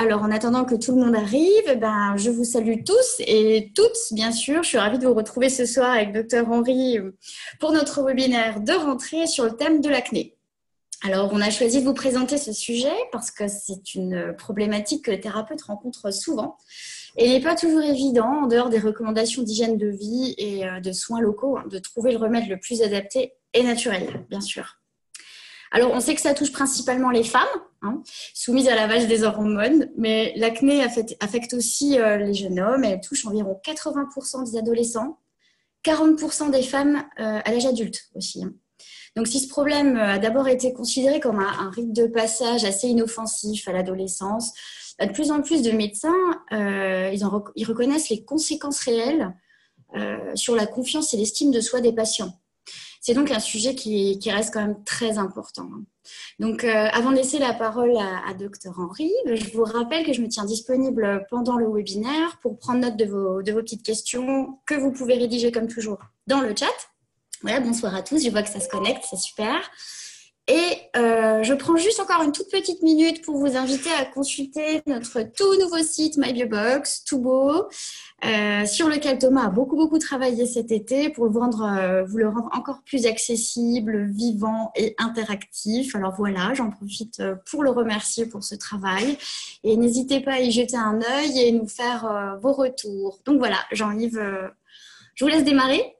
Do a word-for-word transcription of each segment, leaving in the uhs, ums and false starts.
Alors, en attendant que tout le monde arrive, eh ben, je vous salue tous et toutes, bien sûr. Je suis ravie de vous retrouver ce soir avec docteur Henri pour notre webinaire de rentrée sur le thème de l'acné. Alors, on a choisi de vous présenter ce sujet parce que c'est une problématique que les thérapeutes rencontrent souvent. Et il n'est pas toujours évident, en dehors des recommandations d'hygiène de vie et de soins locaux, de trouver le remède le plus adapté et naturel, bien sûr. Alors, on sait que ça touche principalement les femmes, hein, soumises à lavage des hormones, mais l'acné affecte, affecte aussi euh, les jeunes hommes. Elle touche environ quatre-vingts pour cent des adolescents, quarante pour cent des femmes euh, à l'âge adulte aussi. Hein. Donc, si ce problème a d'abord été considéré comme un, un rite de passage assez inoffensif à l'adolescence, de plus en plus de médecins, euh, ils, en, ils reconnaissent les conséquences réelles euh, sur la confiance et l'estime de soi des patients. C'est donc un sujet qui, qui reste quand même très important. Donc, euh, avant de laisser la parole à, à docteur Henri, je vous rappelle que je me tiens disponible pendant le webinaire pour prendre note de vos, de vos petites questions que vous pouvez rédiger comme toujours dans le chat. Voilà, bonsoir à tous, je vois que ça se connecte, c'est super. Et euh, je prends juste encore une toute petite minute pour vous inviter à consulter notre tout nouveau site MyBiobox, tout beau, euh, sur lequel Thomas a beaucoup, beaucoup travaillé cet été pour vous, rendre, euh, vous le rendre encore plus accessible, vivant et interactif. Alors voilà, j'en profite pour le remercier pour ce travail. Et n'hésitez pas à y jeter un œil et nous faire euh, vos retours. Donc voilà, Jean-Yves, euh, je vous laisse démarrer.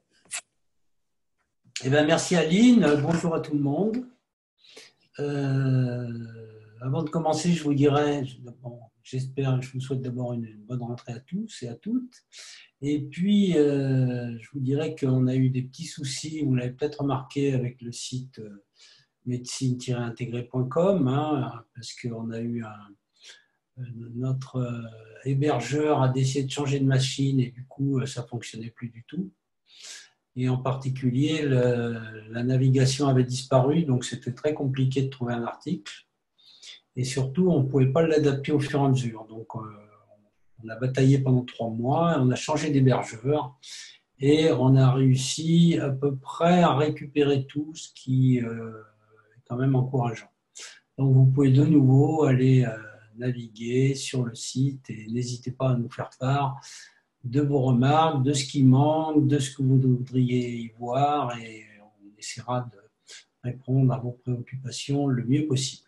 Eh bien, merci Aline, bonjour à tout le monde. Euh, avant de commencer, je vous dirais, bon, j'espère, je vous souhaite d'abord une, une bonne rentrée à tous et à toutes. Et puis, euh, je vous dirais qu'on a eu des petits soucis, vous l'avez peut-être remarqué avec le site euh, médecine tiret intégré point com, hein, parce qu'on a eu un, notre euh, hébergeur a décidé de changer de machine et du coup, ça ne fonctionnait plus du tout. Et en particulier, le, la navigation avait disparu, donc c'était très compliqué de trouver un article. Et surtout, on ne pouvait pas l'adapter au fur et à mesure. Donc, euh, on a bataillé pendant trois mois, on a changé d'hébergeur et on a réussi à peu près à récupérer tout, ce qui euh, est quand même encourageant. Donc, vous pouvez de nouveau aller euh, naviguer sur le site et n'hésitez pas à nous faire part de vos remarques, de ce qui manque, de ce que vous voudriez y voir et on essaiera de répondre à vos préoccupations le mieux possible.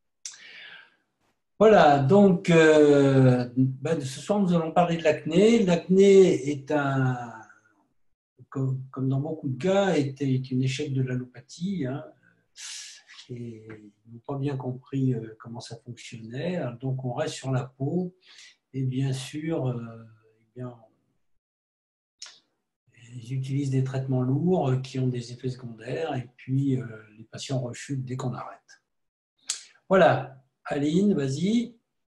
Voilà, donc euh, ben, ce soir nous allons parler de l'acné. L'acné est un, comme, comme dans beaucoup de cas, est, est une échec de l'allopathie hein, et ils n'ont pas bien compris euh, comment ça fonctionnait. Donc on reste sur la peau et bien sûr euh, Bien, ils utilisent des traitements lourds qui ont des effets secondaires et puis euh, les patients rechutent dès qu'on arrête. Voilà, Aline, vas-y.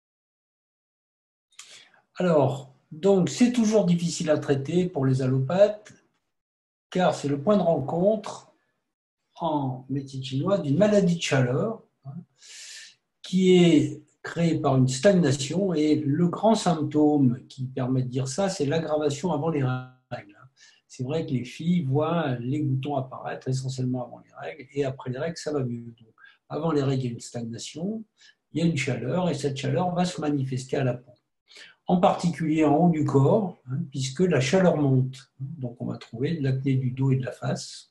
Alors, donc c'est toujours difficile à traiter pour les allopathes car c'est le point de rencontre en médecine chinoise d'une maladie de chaleur hein, qui est créée par une stagnation et le grand symptôme qui permet de dire ça, c'est l'aggravation avant les règles. C'est vrai que les filles voient les boutons apparaître essentiellement avant les règles et après les règles, ça va mieux. Donc, avant les règles, il y a une stagnation, il y a une chaleur et cette chaleur va se manifester à la peau. En particulier en haut du corps, hein, puisque la chaleur monte. Donc, on va trouver de l'acné du dos et de la face.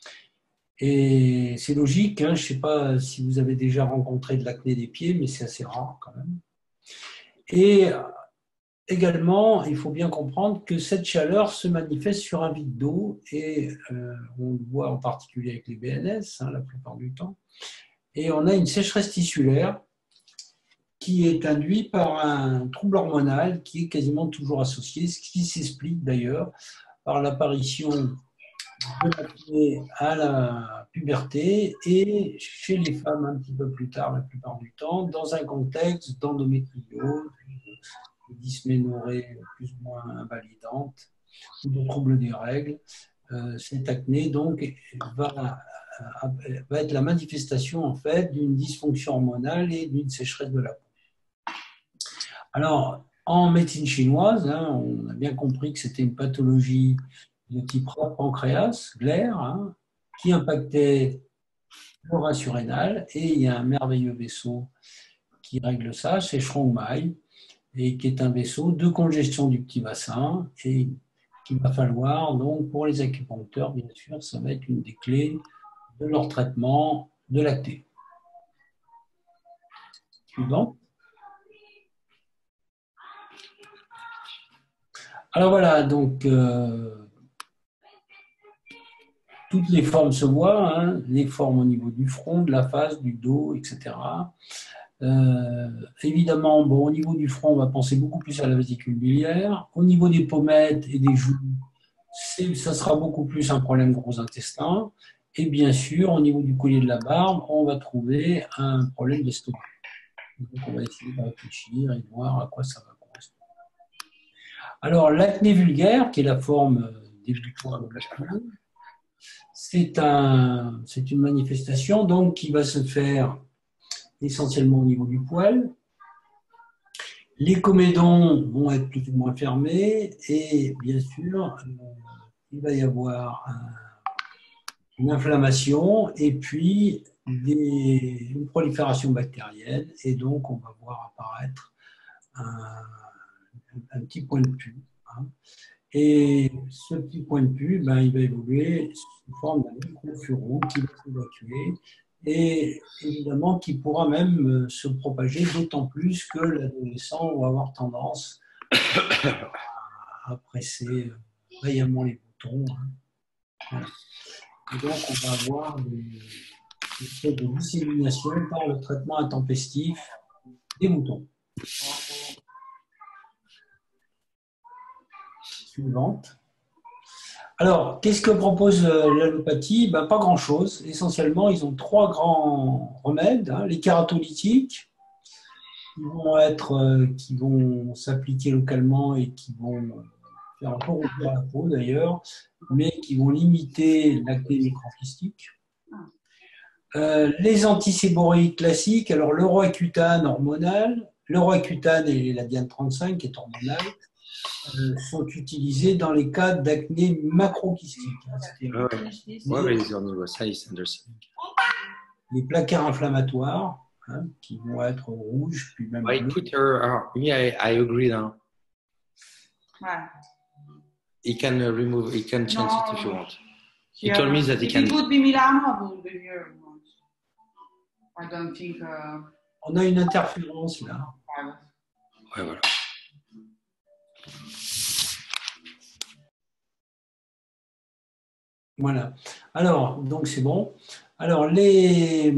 Et c'est logique, hein, je ne sais pas si vous avez déjà rencontré de l'acné des pieds, mais c'est assez rare quand même. Et également, il faut bien comprendre que cette chaleur se manifeste sur un vide d'eau et euh, on le voit en particulier avec les B N S hein, la plupart du temps. Et on a une sécheresse tissulaire qui est induite par un trouble hormonal qui est quasiment toujours associé, ce qui s'explique d'ailleurs par l'apparition de l'acné à la puberté et chez les femmes un petit peu plus tard, la plupart du temps, dans un contexte d'endométriose, de dysménorrhée plus ou moins invalidante, ou de troubles des règles. Euh, cette acné donc va, va être la manifestation en fait d'une dysfonction hormonale et d'une sécheresse de la peau. Alors, en médecine chinoise, hein, on a bien compris que c'était une pathologie de type pancréas, glaire, hein, qui impactait le rat surrénal et il y a un merveilleux vaisseau qui règle ça, c'est Strongmai, et qui est un vaisseau de congestion du petit bassin, et qu'il va falloir, donc, pour les acupuncteurs, bien sûr, ça va être une des clés de leur traitement de l'acné. Suivant. Alors voilà, donc euh, toutes les formes se voient, hein, les formes au niveau du front, de la face, du dos, et cetera. Euh, évidemment, bon, au niveau du front, on va penser beaucoup plus à la vésicule biliaire. Au niveau des pommettes et des joues, ça sera beaucoup plus un problème gros intestin. Et bien sûr, au niveau du collier de la barbe, on va trouver un problème d'estomac. Donc, on va essayer de réfléchir et de voir à quoi ça va correspondre. Alors, l'acné vulgaire, qui est la forme débutoire de l'acné, c'est un, c'est une manifestation donc, qui va se faire essentiellement au niveau du poil. Les comédons vont être plus ou moins fermés et bien sûr, euh, il va y avoir un, une inflammation et puis des, une prolifération bactérienne et donc on va voir apparaître un, un petit point de pus. Hein. Et ce petit point de pus, ben, il va évoluer sous forme d'un microfuron qui va s'évacuer et évidemment qui pourra même se propager, d'autant plus que l'adolescent va avoir tendance à presser vaillamment les boutons. Hein. Voilà. Et donc, on va avoir des, des faits de dissémination par le traitement intempestif des boutons. Suivante. Alors, qu'est-ce que propose l'allopathie? Ben, pas grand-chose. Essentiellement, ils ont trois grands remèdes. Hein. Les kératolytiques, qui vont être, euh, qui vont s'appliquer localement et qui vont faire un peu rougir la peau d'ailleurs, mais qui vont limiter l'acné microcystique. Euh, les antiséboriques classiques, alors le roaccutane hormonal, le roaccutane et la diane trente-cinq qui est hormonale, euh, sont utilisés dans les cas d'acné macrokystique. Hein, ouais, ouais, les, les plaquaires inflammatoires hein, qui vont être rouges, puis même I bleus. put her, uh, yeah, I, I agree now. Ouais. He can uh, remove, he can change No, it if you want. He yeah. told me that he If can. it would be Milano, I would be here. I don't think. Uh, On a une interférence là. Ouais, voilà. Voilà. Alors, donc c'est bon. Alors, les...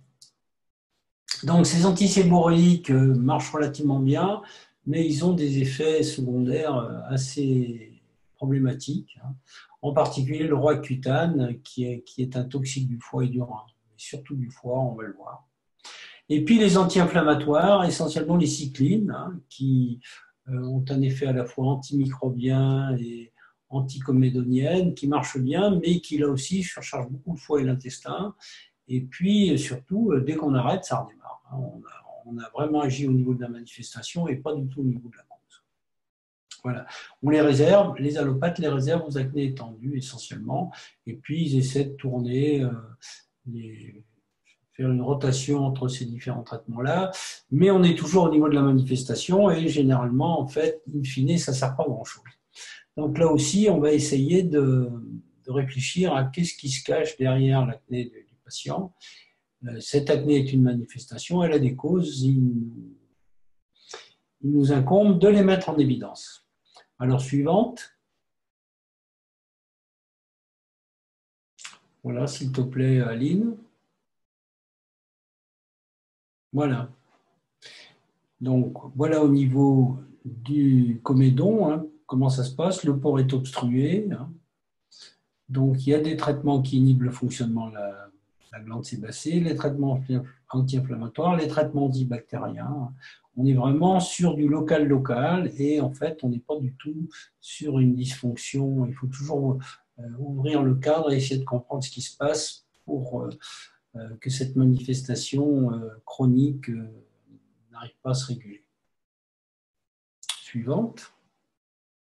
donc, ces antiséboriques marchent relativement bien, mais ils ont des effets secondaires assez problématiques. En particulier le roaccutane, qui est, qui est un toxique du foie et du rein, surtout du foie, on va le voir. Et puis les anti-inflammatoires, essentiellement les cyclines, hein, qui euh, ont un effet à la fois antimicrobien et anticomédonienne, qui marchent bien, mais qui là aussi surchargent beaucoup le foie et l'intestin. Et puis surtout, dès qu'on arrête, ça redémarre. Hein. On, a, on a vraiment agi au niveau de la manifestation et pas du tout au niveau de la cause. Voilà. On les réserve, les allopathes les réservent aux acnés étendus essentiellement, et puis ils essaient de tourner, euh, les, faire une rotation entre ces différents traitements-là, mais on est toujours au niveau de la manifestation et généralement, en fait, in fine, ça ne sert pas à grand-chose. Donc là aussi, on va essayer de, de réfléchir à qu'est-ce qui se cache derrière l'acné du patient. Cette acné est une manifestation, elle a des causes, il, il nous incombe de les mettre en évidence. Alors, suivante. Voilà, s'il te plaît, Aline. Voilà. Donc, voilà au niveau du comédon, hein, comment ça se passe. Le port est obstrué. Hein. Donc, il y a des traitements qui inhibent le fonctionnement de la, la glande sébacée, les traitements anti-inflammatoires, les traitements antibactériens. On est vraiment sur du local-local et en fait, on n'est pas du tout sur une dysfonction. Il faut toujours euh, ouvrir le cadre et essayer de comprendre ce qui se passe pour euh, que cette manifestation euh, chronique euh, n'arrive pas à se réguler. Suivante.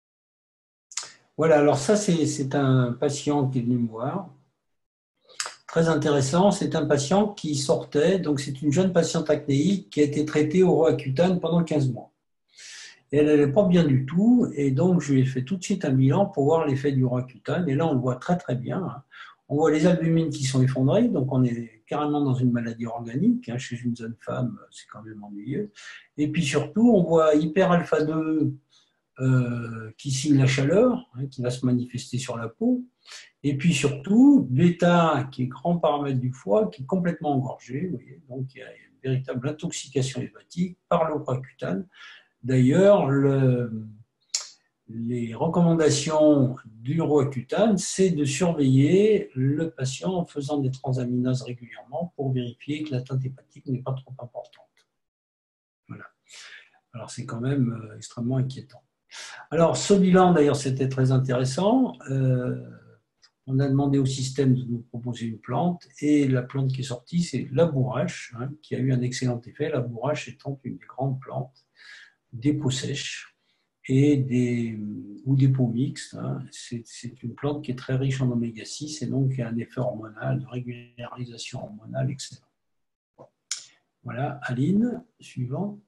Voilà, alors ça, c'est un patient qui est venu me voir. très intéressant, c'est un patient qui sortait, donc c'est une jeune patiente acnéique qui a été traitée au Roaccutane pendant quinze mois. Et elle n'allait pas bien du tout, et donc je lui ai fait tout de suite un bilan pour voir l'effet du Roaccutane, et là on le voit très très bien. On voit les albumines qui sont effondrées, donc on est carrément dans une maladie organique. Hein, chez une jeune femme, c'est quand même ennuyeux. Et puis surtout, on voit hyper alpha deux euh, qui signe la chaleur, hein, qui va se manifester sur la peau. Et puis surtout, bêta, qui est grand paramètre du foie, qui est complètement engorgé. Vous voyez, donc il y a une véritable intoxication hépatique par le Roaccutane. D'ailleurs, le... les recommandations du Roaccutane, c'est de surveiller le patient en faisant des transaminases régulièrement pour vérifier que l'atteinte hépatique n'est pas trop importante. Voilà. Alors, c'est quand même euh, extrêmement inquiétant. Alors, ce bilan, d'ailleurs, c'était très intéressant. Euh, on a demandé au système de nous proposer une plante et la plante qui est sortie, c'est la bourrache, hein, qui a eu un excellent effet. La bourrache étant une des grandes plantes des peaux sèches et des, ou des peaux mixtes. Hein. C'est une plante qui est très riche en oméga six et donc qui a un effet hormonal, de régularisation hormonale excellent. Voilà, Aline, suivante.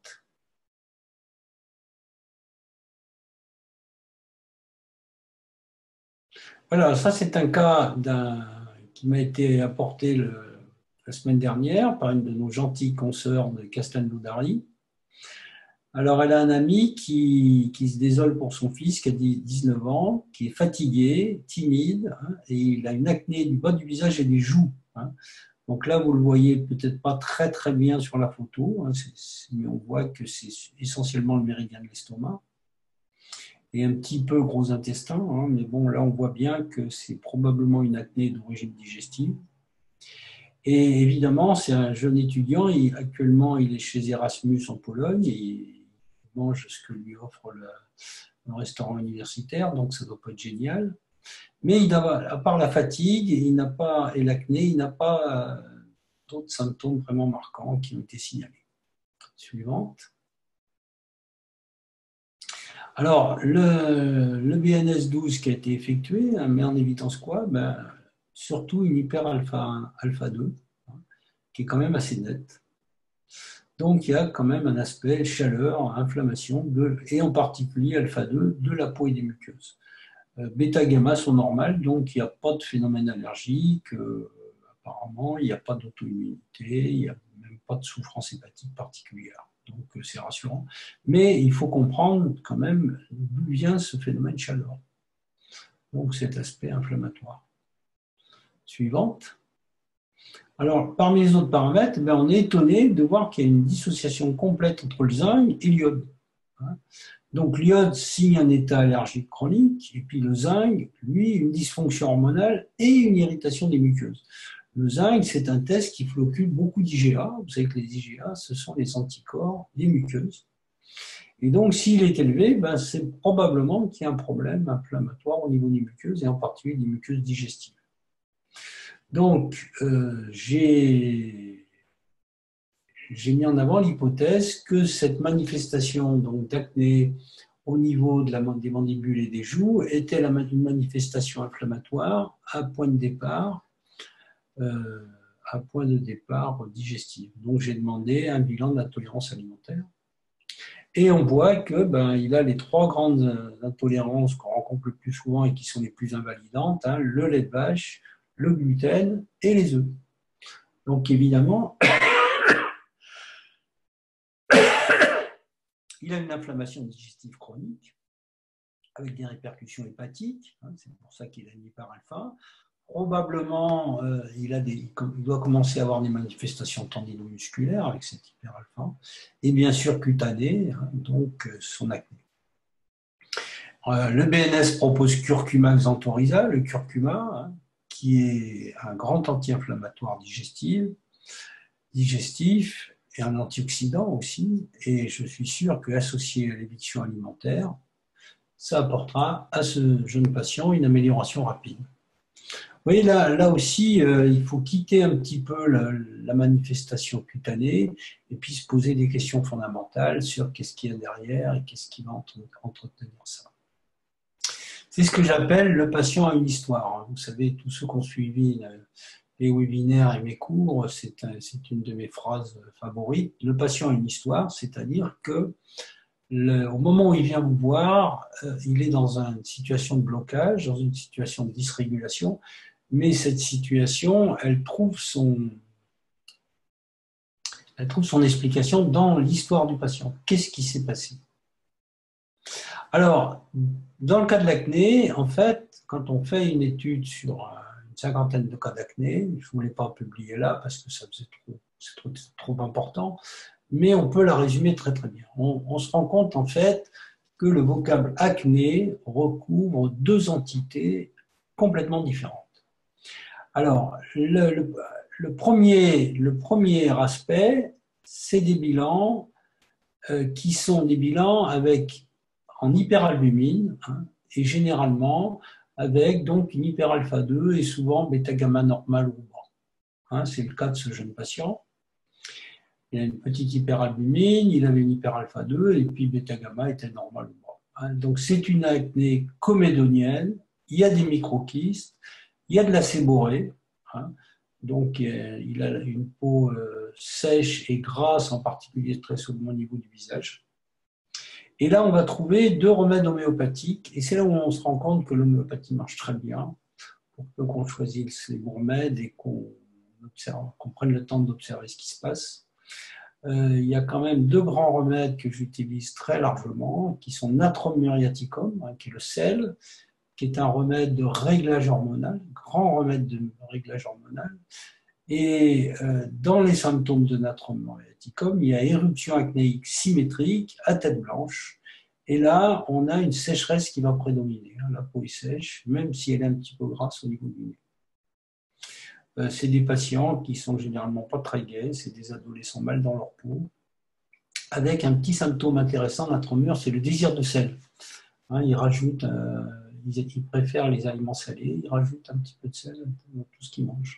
Voilà, ça c'est un cas qui m'a été apporté le, la semaine dernière par une de nos gentilles consoeurs de Castelnaudary. Alors, elle a un ami qui, qui se désole pour son fils, qui a dix-neuf ans, qui est fatigué, timide, hein, et il a une acné du bas du visage et des joues. Hein. Donc là, vous le voyez peut-être pas très très bien sur la photo, hein, mais on voit que c'est essentiellement le méridien de l'estomac et un petit peu gros intestin. Hein, mais bon, là, on voit bien que c'est probablement une acné d'origine digestive. Et évidemment, c'est un jeune étudiant. Il, actuellement, il est chez Erasmus en Pologne. Et, mange ce que lui offre le, le restaurant universitaire, donc ça ne doit pas être génial. Mais il a, à part la fatigue il n'a pas, et l'acné, il n'a pas euh, d'autres symptômes vraiment marquants qui ont été signalés. Suivante. Alors, le, le B N S douze qui a été effectué hein, met en évidence quoi? Ben, surtout une hyper-alpha alpha deux, hein, qui est quand même assez nette. Donc, il y a quand même un aspect chaleur, inflammation, de, et en particulier alpha deux, de la peau et des muqueuses. Euh, bêta-gamma sont normales, donc il n'y a pas de phénomène allergique. Euh, apparemment, il n'y a pas d'auto-immunité, il n'y a même pas de souffrance hépatique particulière. Donc, euh, c'est rassurant. Mais il faut comprendre quand même d'où vient ce phénomène chaleur. Donc, cet aspect inflammatoire. Suivante. Alors, parmi les autres paramètres, ben, on est étonné de voir qu'il y a une dissociation complète entre le zinc et l'iode. Donc, l'iode signe un état allergique chronique, et puis le zinc, lui, une dysfonction hormonale et une irritation des muqueuses. Le zinc, c'est un test qui floccule beaucoup d'I G A. Vous savez que les I G A, ce sont les anticorps des muqueuses. Et donc, s'il est élevé, ben, c'est probablement qu'il y a un problème inflammatoire au niveau des muqueuses, et en particulier des muqueuses digestives. Donc, euh, j'ai mis en avant l'hypothèse que cette manifestation d'acné au niveau de la, des mandibules et des joues était la, une manifestation inflammatoire à point de départ, euh, à point de départ digestif. Donc, j'ai demandé un bilan d'intolérance alimentaire. Et on voit que ben, il a les trois grandes intolérances qu'on rencontre le plus souvent et qui sont les plus invalidantes, hein, le lait de vache, le gluten et les œufs. Donc évidemment, il a une inflammation digestive chronique avec des répercussions hépatiques, hein, c'est pour ça qu'il a une hyper-alpha. Probablement, euh, il, a des, il doit commencer à avoir des manifestations tendinomusculaires avec cette hyper-alpha, et bien sûr cutanées, hein, donc son acné. Euh, le B N S propose curcuma xanthorrhiza, le curcuma, hein, qui est un grand anti-inflammatoire digestif, digestif et un antioxydant aussi, et je suis sûr qu'associé à l'éviction alimentaire, ça apportera à ce jeune patient une amélioration rapide. Vous voyez, là, là aussi, euh, il faut quitter un petit peu la, la manifestation cutanée et puis se poser des questions fondamentales sur qu'est-ce qu'il y a derrière et qu'est-ce qui va entretenir ça. C'est ce que j'appelle le patient à une histoire. Vous savez, tous ceux qui ont suivi les webinaires et mes cours, c'est un, c'est une de mes phrases favorites. Le patient a une histoire, c'est-à-dire que le, au moment où il vient vous voir, euh, il est dans une situation de blocage, dans une situation de dysrégulation, mais cette situation, elle trouve son, elle trouve son explication dans l'histoire du patient. Qu'est-ce qui s'est passé? Alors, dans le cas de l'acné, en fait, quand on fait une étude sur une cinquantaine de cas d'acné, je ne voulais pas publier là parce que ça faisait trop, c'est trop, trop important, mais on peut la résumer très très bien. On, on se rend compte en fait que le vocable acné recouvre deux entités complètement différentes. Alors, le, le, le, premier, le premier aspect, c'est des bilans euh, qui sont des bilans avec, en hyperalbumine, hein, et généralement avec donc une hyperalpha deux et souvent bêta-gamma normale ou bas. Hein, c'est le cas de ce jeune patient. Il a une petite hyperalbumine, il avait une hyperalpha deux et puis bêta-gamma était normal ou bas. Hein, donc c'est une acné comédonienne, il y a des microkystes, il y a de la séborrhée, hein, donc euh, il a une peau euh, sèche et grasse, en particulier très souvent au niveau du visage. Et là, on va trouver deux remèdes homéopathiques, et c'est là où on se rend compte que l'homéopathie marche très bien, pour peu qu'on choisisse les bons remèdes et qu'on observe, qu'on prenne le temps d'observer ce qui se passe. Euh, il y a quand même deux grands remèdes que j'utilise très largement, qui sont Natrum muriaticum, hein, qui est le sel, qui est un remède de réglage hormonal, grand remède de réglage hormonal. Et euh, dans les symptômes de Natrum muriaticum, il y a éruption acnéique symétrique à tête blanche. Et là, on a une sécheresse qui va prédominer. La peau est sèche, même si elle est un petit peu grasse au niveau du nez. Euh, c'est des patients qui sont généralement pas très gais, c'est des adolescents mal dans leur peau, avec un petit symptôme intéressant Natrum mur, c'est le désir de sel. Hein, ils rajoutent, euh, ils, ils préfèrent les aliments salés, ils rajoutent un petit peu de sel dans tout ce qu'ils mangent.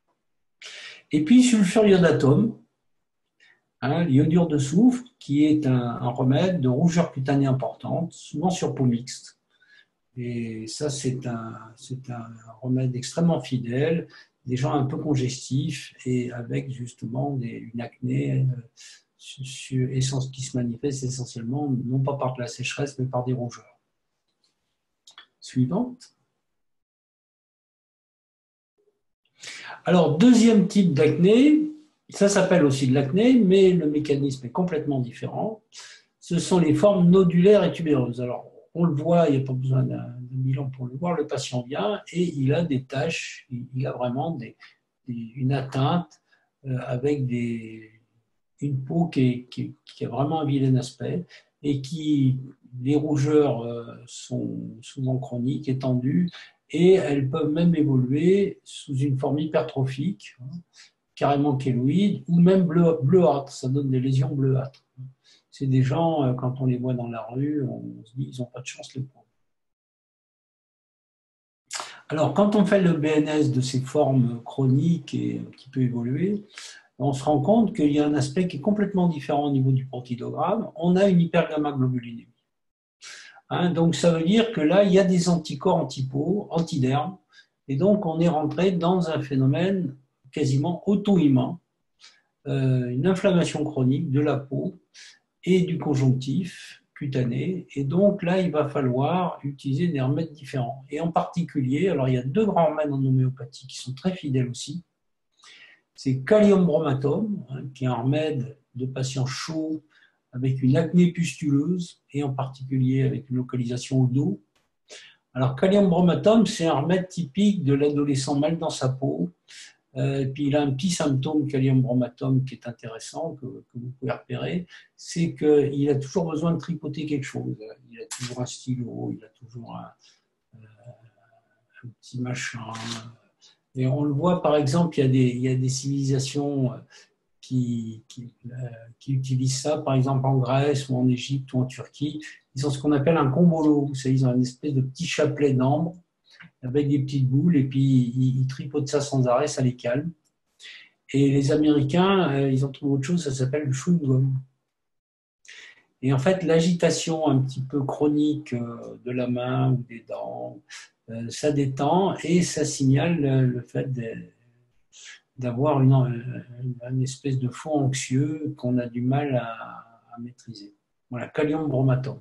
Et puis sulfure iodatum, hein, l'iodure de soufre, qui est un, un remède de rougeur cutanée importante, souvent sur peau mixte. Et ça, c'est un, c'est un remède extrêmement fidèle, des gens un peu congestifs et avec justement des, une acné euh, sur, sur, qui se manifeste essentiellement, non pas par de la sécheresse, mais par des rougeurs. Suivante. Alors, deuxième type d'acné, ça s'appelle aussi de l'acné, mais le mécanisme est complètement différent. Ce sont les formes nodulaires et tubéreuses. Alors, on le voit, il n'y a pas besoin d'un bilan pour le voir, le patient vient et il a des taches, il a vraiment des, des, une atteinte euh, avec des, une peau qui, est, qui, qui a vraiment un vilain aspect et qui, les rougeurs euh, sont souvent chroniques, étendues, et elles peuvent même évoluer sous une forme hypertrophique, hein, carrément kéloïde, ou même bleu, bleuâtre, ça donne des lésions bleuâtres. C'est des gens, quand on les voit dans la rue, on se dit, ils n'ont pas de chance les pauvres. Alors, quand on fait le B N S de ces formes chroniques et qui peut évoluer, on se rend compte qu'il y a un aspect qui est complètement différent au niveau du protidogramme. On a une hypergamma-globulinémie. Hein, donc, ça veut dire que là, il y a des anticorps anti-peau, antiderme, et donc on est rentré dans un phénomène quasiment auto-immun, euh, une inflammation chronique de la peau et du conjonctif cutané. Et donc là, il va falloir utiliser des remèdes différents. Et en particulier, alors il y a deux grands remèdes en homéopathie qui sont très fidèles aussi. C'est Kalium bromatum, hein, qui est un remède de patients chauds avec une acné pustuleuse et en particulier avec une localisation au dos. Alors, Kalium bromatum, c'est un remède typique de l'adolescent mal dans sa peau. Euh, et puis, il a un petit symptôme, Kalium bromatum, qui est intéressant, que, que vous pouvez repérer, c'est qu'il a toujours besoin de tripoter quelque chose. Il a toujours un stylo, il a toujours un, euh, un petit machin. Et on le voit, par exemple, il y a des, il y a des civilisations qui, qui, euh, qui utilisent ça, par exemple en Grèce ou en Égypte ou en Turquie. Ils ont ce qu'on appelle un combolo. Vous savez, ils ont une espèce de petit chapelet d'ambre avec des petites boules et puis ils, ils tripotent ça sans arrêt, ça les calme. Et les Américains, euh, ils ont trouvé autre chose, ça s'appelle le chewing-gum. Et en fait, l'agitation un petit peu chronique euh, de la main ou des dents, euh, ça détend et ça signale le, le fait de d'avoir une, une, une espèce de fond anxieux qu'on a du mal à, à maîtriser. Voilà, Kalium bromatum.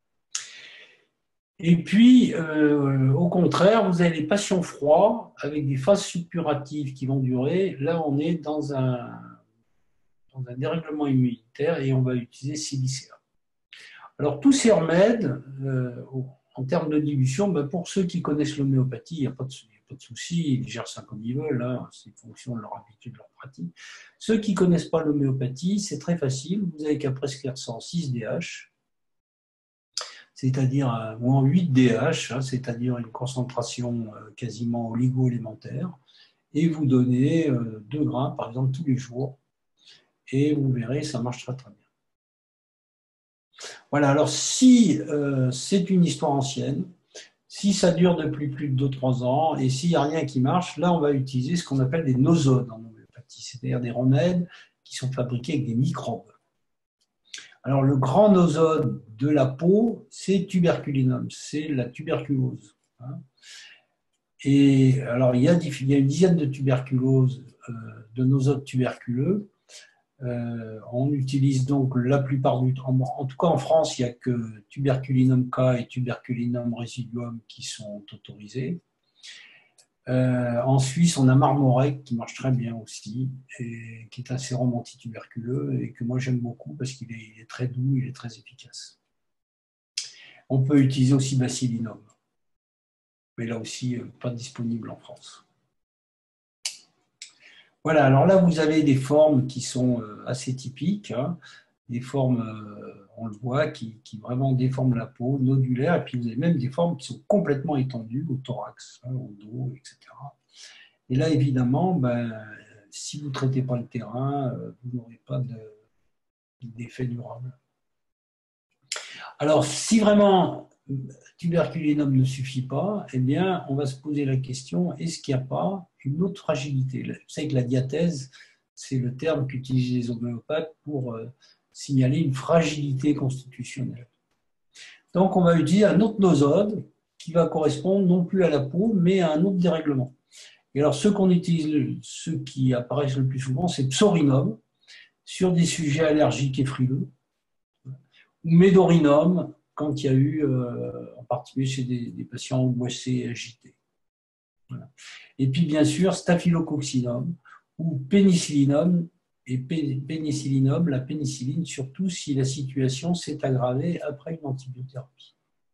Et puis, euh, au contraire, vous avez les patients froids avec des phases suppuratives qui vont durer. Là, on est dans un, dans un dérèglement immunitaire et on va utiliser Silicea. Alors, tous ces remèdes, euh, en termes de dilution, ben, pour ceux qui connaissent l'homéopathie, il n'y a pas de, pas de souci, ils gèrent ça comme ils veulent, hein, c'est en fonction de leur habitude, de leur pratique. Ceux qui ne connaissent pas l'homéopathie, c'est très facile, vous n'avez qu'à prescrire ça en six D H, c'est-à-dire, ou en huit D H, hein, c'est-à-dire une concentration quasiment oligo-élémentaire, et vous donnez deux grains, par exemple, tous les jours, et vous verrez, ça marche très très bien. Voilà, alors si euh, c'est une histoire ancienne, si ça dure depuis plus de deux trois ans, et s'il n'y a rien qui marche, là on va utiliser ce qu'on appelle des nosodes en homéopathie, c'est-à-dire des remèdes qui sont fabriqués avec des microbes. Alors, le grand nosode de la peau, c'est tuberculinum, c'est la tuberculose. Et alors, il y a, il y a une dizaine de tuberculoses, euh, de nosodes tuberculeux. Euh, on utilise donc la plupart du temps, en tout cas en France, il n'y a que tuberculinum K et tuberculinum residuum qui sont autorisés. Euh, en Suisse, on a Marmorec qui marche très bien aussi, et qui est un sérum antituberculeux et que moi j'aime beaucoup parce qu'il est, il est très doux, il est très efficace. On peut utiliser aussi Bacillinum, mais là aussi, pas disponible en France. Voilà, alors là, vous avez des formes qui sont assez typiques, hein, des formes, on le voit, qui, qui vraiment déforment la peau, nodulaires, et puis vous avez même des formes qui sont complètement étendues au thorax, hein, au dos, et cetera. Et là, évidemment, ben, si vous ne traitez pas le terrain, vous n'aurez pas d'effet durable. Alors, si vraiment tuberculinum ne suffit pas, eh bien, on va se poser la question, est-ce qu'il n'y a pas une autre fragilité? Vous savez que la diathèse, c'est le terme qu'utilisent les homéopathes pour euh, signaler une fragilité constitutionnelle. Donc, on va utiliser un autre nosode qui va correspondre non plus à la peau, mais à un autre dérèglement. Et alors, ceux qu'on utilise, ceux qui apparaissent le plus souvent, c'est Psorinum, sur des sujets allergiques et frileux, ou Médorinum, quand il y a eu, euh, en particulier chez des, des patients angoissés et agités. Voilà. Et puis, bien sûr, Staphylococcinum ou Pénicillinum, et Pénicillinum, la pénicilline, surtout si la situation s'est aggravée après une antibiothérapie.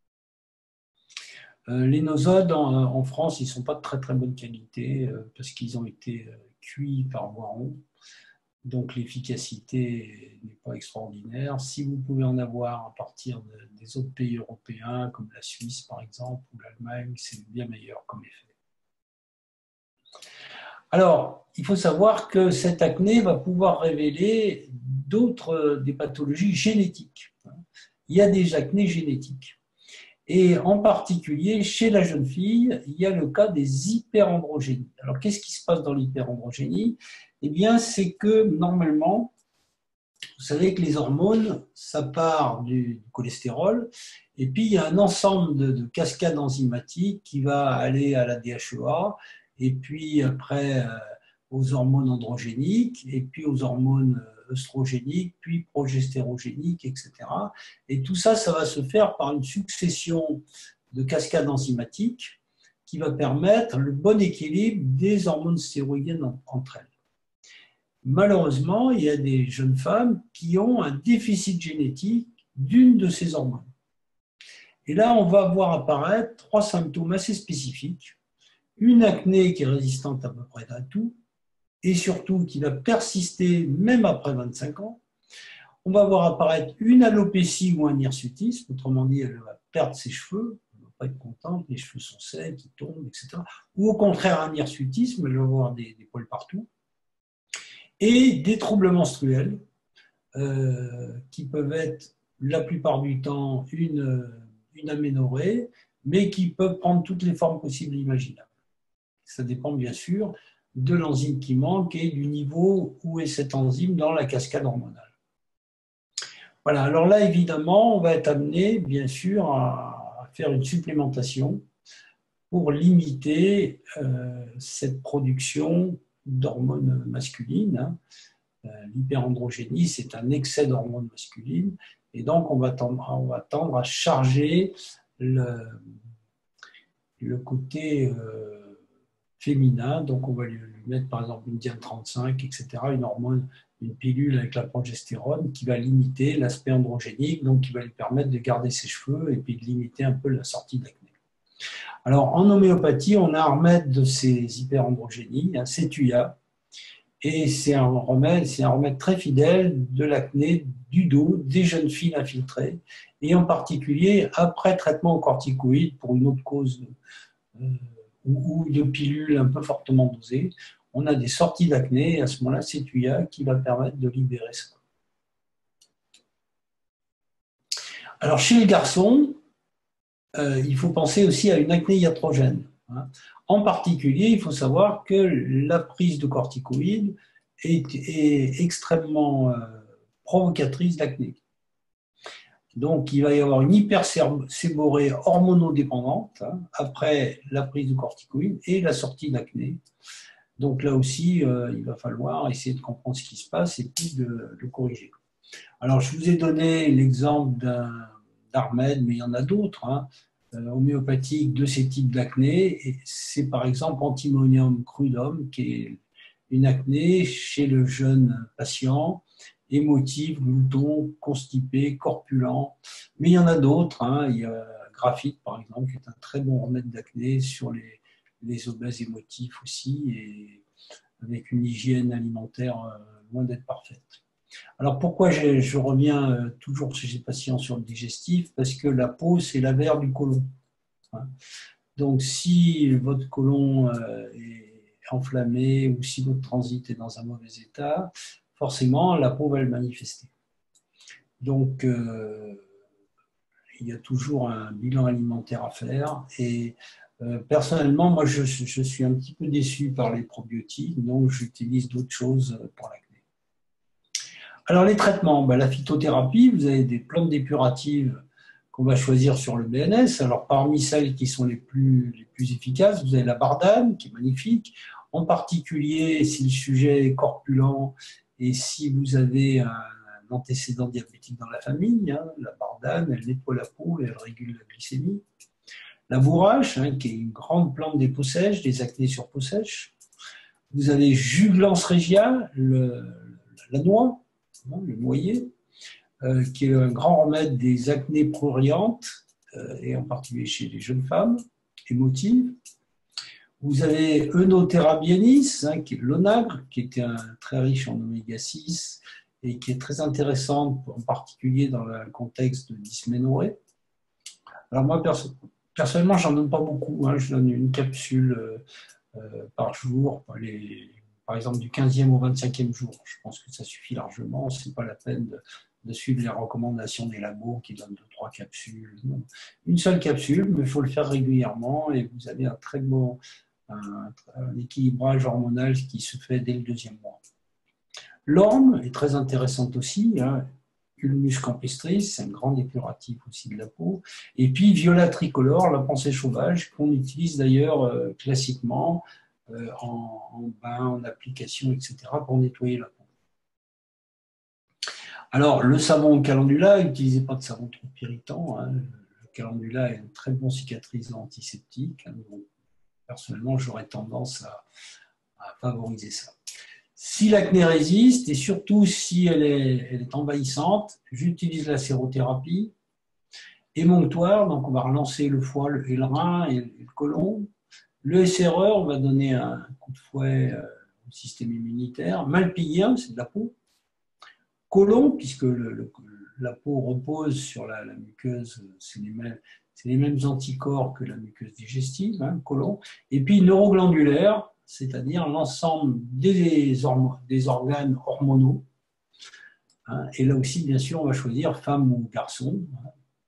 Euh, les nosodes, en, en France, ils ne sont pas de très très bonne qualité euh, parce qu'ils ont été euh, cuits par Boiron. Donc l'efficacité n'est pas extraordinaire. Si vous pouvez en avoir à partir de, des autres pays européens, comme la Suisse par exemple, ou l'Allemagne, c'est bien meilleur comme effet. Alors, il faut savoir que cette acné va pouvoir révéler d'autres des pathologies génétiques. Il y a des acnés génétiques. Et en particulier, chez la jeune fille, il y a le cas des hyperandrogénies. Alors, qu'est-ce qui se passe dans l'hyperandrogénie? Eh bien, c'est que normalement, vous savez que les hormones, ça part du cholestérol, et puis il y a un ensemble de, de cascades enzymatiques qui va aller à la D H E A, et puis après euh, aux hormones androgéniques, et puis aux hormones œstrogéniques, puis progestérogéniques, et cetera. Et tout ça, ça va se faire par une succession de cascades enzymatiques qui va permettre le bon équilibre des hormones stéroïdiennes entre elles. Malheureusement, il y a des jeunes femmes qui ont un déficit génétique d'une de ces hormones. Et là, on va voir apparaître trois symptômes assez spécifiques. Une acné qui est résistante à peu près à tout, et surtout qui va persister même après vingt-cinq ans. On va voir apparaître une alopécie ou un hirsutisme, autrement dit, elle va perdre ses cheveux, elle ne va pas être contente, les cheveux sont secs, ils tombent, et cetera. Ou au contraire, un hirsutisme, elle va avoir des, des poils partout. Et des troubles menstruels euh, qui peuvent être la plupart du temps une, une aménorrhée, mais qui peuvent prendre toutes les formes possibles et imaginables. Ça dépend bien sûr de l'enzyme qui manque et du niveau où est cette enzyme dans la cascade hormonale. Voilà, alors là évidemment, on va être amené bien sûr à faire une supplémentation pour limiter euh, cette production d'hormones masculines. Hein. Euh, L'hyperandrogénie, c'est un excès d'hormones masculines. Et donc, on va tendre, on va tendre à charger le, le côté euh, féminin. Donc, on va lui, lui mettre, par exemple, une Diane trente-cinq, et cetera, une hormone, une pilule avec la progestérone qui va limiter l'aspect androgénique, donc qui va lui permettre de garder ses cheveux et puis de limiter un peu la sortie d'acné. Alors, en homéopathie, on a un remède de ces hyperandrogénies, un Cétuia, et c'est un remède, c'est un remède très fidèle de l'acné du dos des jeunes filles infiltrées, et en particulier après traitement aux corticoïdes pour une autre cause euh, ou, ou de pilules un peu fortement dosées. On a des sorties d'acné, et à ce moment-là, Cétuia qui va permettre de libérer ça. Alors, chez les garçons, euh, il faut penser aussi à une acné iatrogène. Hein. En particulier, il faut savoir que la prise de corticoïdes est, est extrêmement euh, provocatrice d'acné. Donc, il va y avoir une hyperséborrhée hormonodépendante hein, après la prise de corticoïdes et la sortie d'acné. Donc là aussi, euh, il va falloir essayer de comprendre ce qui se passe et puis de le corriger. Alors, je vous ai donné l'exemple d'un remède, mais il y en a d'autres, hein, euh, homéopathiques de ces types d'acné. Et c'est par exemple Antimonium crudum, qui est une acné chez le jeune patient, émotif, glouton, constipé, corpulent. Mais il y en a d'autres. Hein. Il y a Graphite, par exemple, qui est un très bon remède d'acné sur les, les obèses émotifs aussi, et avec une hygiène alimentaire euh, loin d'être parfaite. Alors pourquoi je, je reviens euh, toujours chez ces patients sur le digestif? Parce que la peau, c'est l'avers du côlon. Hein. Donc si votre côlon euh, est enflammé ou si votre transit est dans un mauvais état, forcément, la peau va le manifester. Donc, euh, il y a toujours un bilan alimentaire à faire. Et euh, personnellement, moi, je, je suis un petit peu déçu par les probiotiques, donc j'utilise d'autres choses pour l'acné. Alors, les traitements, ben, la phytothérapie, vous avez des plantes dépuratives qu'on va choisir sur le B N S. Alors, parmi celles qui sont les plus, les plus efficaces, vous avez la bardane, qui est magnifique. En particulier, si le sujet est corpulent, et si vous avez un antécédent diabétique dans la famille, hein, la bardane, elle nettoie la peau et elle régule la glycémie. La bourrache, hein, qui est une grande plante des peaux sèches, des acnés sur peau sèche. Vous avez Juglans regia, le, la noix, hein, le noyer, euh, qui est un grand remède des acnés prurientes, euh, et en particulier chez les jeunes femmes émotives. Vous avez Eunothera bienis, hein, qui est l'onagre, qui était un, très riche en oméga six et qui est très intéressante, en particulier dans le contexte de dysménorrhée. Alors moi, perso personnellement, j'en donne pas beaucoup. Hein, je donne une capsule euh, par jour, par, les, par exemple du quinzième au vingt-cinquième jour. Je pense que ça suffit largement. Ce n'est pas la peine de, de suivre les recommandations des labos qui donnent deux, trois capsules. Non. Une seule capsule, mais il faut le faire régulièrement et vous avez un très bon... Un, un équilibrage hormonal qui se fait dès le deuxième mois. L'orme est très intéressante aussi, hein. Ulmus campestris, c'est un grand dépuratif aussi de la peau. Et puis viola tricolore, la pensée sauvage, qu'on utilise d'ailleurs euh, classiquement euh, en, en bain, en application, et cetera, pour nettoyer la peau. Alors, le savon au calendula, n'utilisez pas de savon trop irritant. Hein. Le calendula est un très bon cicatrisant antiseptique. Hein, donc, personnellement, j'aurais tendance à, à favoriser ça. Si l'acné résiste, et surtout si elle est, elle est envahissante, j'utilise la sérothérapie. Émonctoire, donc on va relancer le foie et le rein et le côlon. Le S R E, on va donner un coup de fouet au système immunitaire. Malpighium, c'est de la peau. Côlon, puisque le, le, la peau repose sur la, la muqueuse, c'est les mêmes. C'est les mêmes anticorps que la muqueuse digestive, hein, côlon. Et puis neuroglandulaire, c'est-à-dire l'ensemble des, orm des organes hormonaux. Hein, et là aussi, bien sûr, on va choisir femme ou garçon. Hein,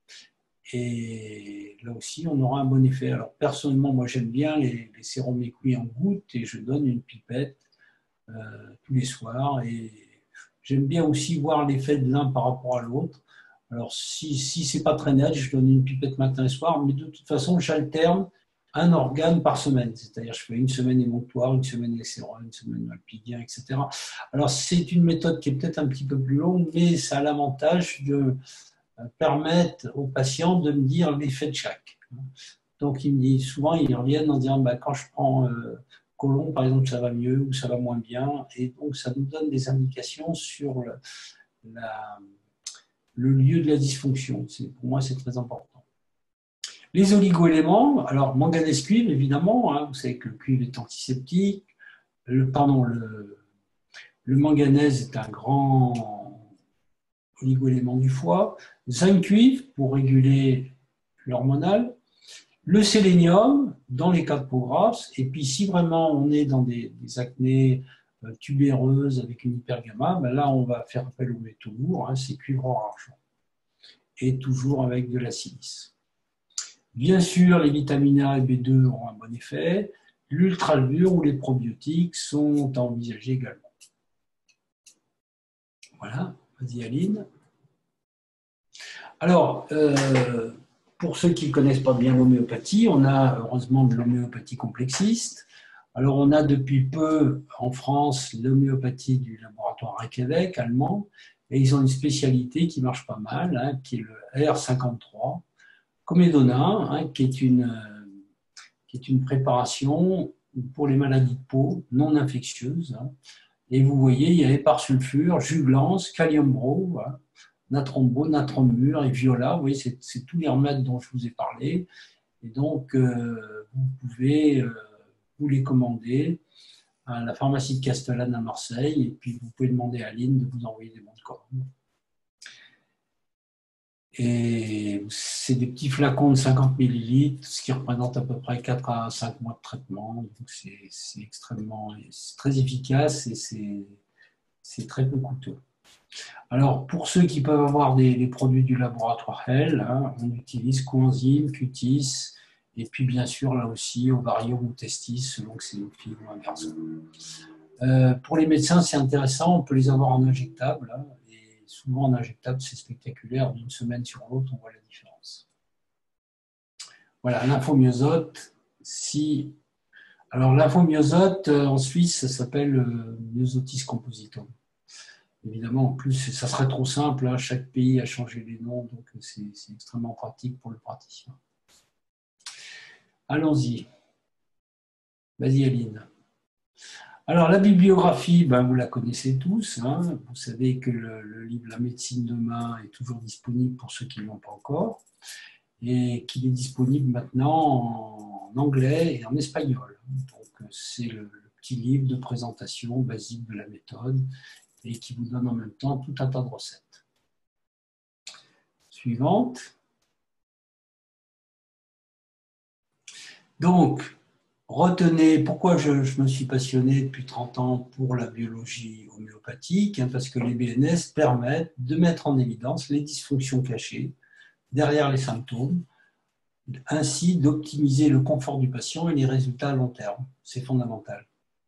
et là aussi, on aura un bon effet. Alors personnellement, moi j'aime bien les, les sérums écuis en gouttes et je donne une pipette euh, tous les soirs. Et j'aime bien aussi voir l'effet de l'un par rapport à l'autre. Alors, si, si ce n'est pas très net, je donne une pipette matin et soir, mais de toute façon, j'alterne un organe par semaine. C'est-à-dire, je fais une semaine émonctoire, une semaine excéron, une semaine alpidien, et cetera. Alors, c'est une méthode qui est peut-être un petit peu plus longue, mais ça a l'avantage de permettre aux patients de me dire l'effet de chaque. Donc, ils me disent, souvent, ils reviennent en disant, bah, quand je prends euh, Colomb, par exemple, ça va mieux ou ça va moins bien. Et donc, ça nous donne des indications sur le, la, le lieu de la dysfonction. Pour moi, c'est très important. Les oligoéléments, alors manganèse cuivre, évidemment, hein, vous savez que le cuivre est antiseptique. Le, pardon, le, le manganèse est un grand oligoélément du foie. Zinc cuivre pour réguler l'hormonal. Le sélénium dans les cas de peau grasse. Et puis, si vraiment on est dans des, des acnées euh, tubéreuses avec une hypergamma, ben là, on va faire appel aux métaux lourds, hein, c'est cuivre or argent. Et toujours avec de la silice. Bien sûr, les vitamines A et B deux ont un bon effet. L'ultralure ou les probiotiques sont à envisager également. Voilà, vas-y Aline. Alors, euh, pour ceux qui ne connaissent pas bien l'homéopathie, on a heureusement de l'homéopathie complexiste. Alors, on a depuis peu en France l'homéopathie du laboratoire Reykjavik allemand, et ils ont une spécialité qui marche pas mal, hein, qui est le R cinquante-trois. Comédona, hein, qui, est une, euh, qui est une préparation pour les maladies de peau non infectieuses. Hein. Et vous voyez, il y a éparsulfure, juglance, kaliumbro, hein, natrombo, natromur et viola. Vous voyez, c'est, c'est tous les remèdes dont je vous ai parlé. Et donc, euh, vous pouvez euh, vous les commander à la pharmacie de Castellane à Marseille. Et puis, vous pouvez demander à Aline de vous envoyer des bons de commande. Et c'est des petits flacons de cinquante millilitres, ce qui représente à peu près quatre à cinq mois de traitement. Donc c'est, c'est extrêmement, c'est très efficace et c'est, c'est très peu coûteux. Alors pour ceux qui peuvent avoir des, des produits du laboratoire Hell, hein, on utilise coenzyme, cutis, et puis bien sûr là aussi ovarium ou testis, selon que c'est une fille ou un garçon. Euh, pour les médecins, c'est intéressant, on peut les avoir en injectable. Hein, souvent en injectable, c'est spectaculaire. D'une semaine sur l'autre, on voit la différence. Voilà, l'infomyosote. Si... Alors, l'infomyosote, en Suisse, ça s'appelle euh, Myosotis compositum. Évidemment, en plus, ça serait trop simple. Hein, chaque pays a changé les noms, donc c'est, c'est extrêmement pratique pour le praticien. Allons-y. Vas-y, Aline. Alors, la bibliographie, ben, vous la connaissez tous. Hein. Vous savez que le, le livre La médecine demain est toujours disponible pour ceux qui ne l'ont pas encore et qu'il est disponible maintenant en anglais et en espagnol. Donc, c'est le, le petit livre de présentation basique de la méthode et qui vous donne en même temps tout un tas de recettes. Suivante. Donc, retenez pourquoi je, je me suis passionné depuis trente ans pour la biologie homéopathique, hein, parce que les B N S permettent de mettre en évidence les dysfonctions cachées derrière les symptômes, ainsi d'optimiser le confort du patient et les résultats à long terme. C'est fondamental.